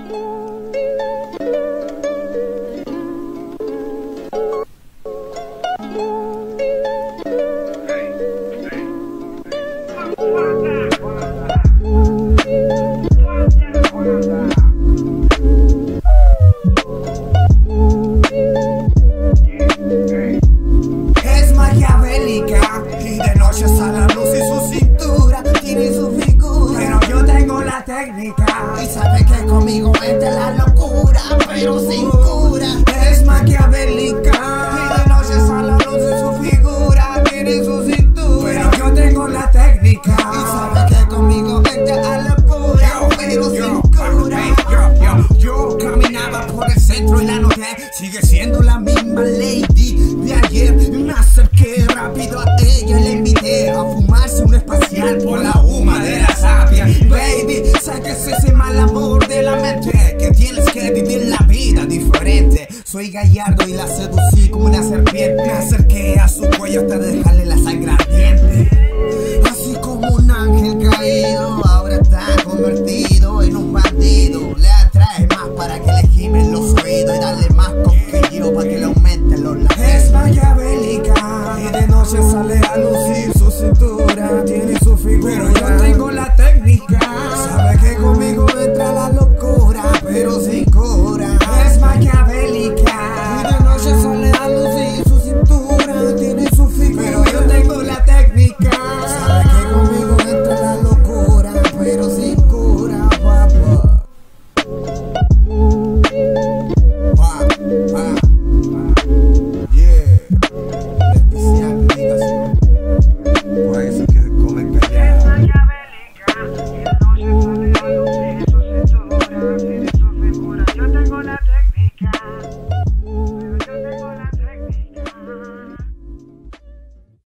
Es maquiavélica y de noche sale a luz y su cintura tiene su figura. Pero yo tengo la técnica y sabe que conmigo entra la locura, pero sin cura. Es maquiavélica y de noche sale a luz y su figura tiene su cintura. Pero yo tengo la técnica y sabe que conmigo entra a la locura, pero sin cura. Yo caminaba por el centro y la noté, sigue siendo la misma lady de ayer. Me acerqué rápido a ella y le invité a fumarse un espacial por la humadera sapia. Baby, sé que es ese mal amor de la mente, que tienes que vivir la vida diferente. Soy gallardo y la seducí como una serpiente. Me acerqué a su cuello hasta dejarle la sangre ardiente. Así como un ángel caído, ahora está convertido en un bandido. Le atrae más para que le gimen los oídos y darle más cosquilleo para que le aumenten los labios. Es maquiavélica y de noche sale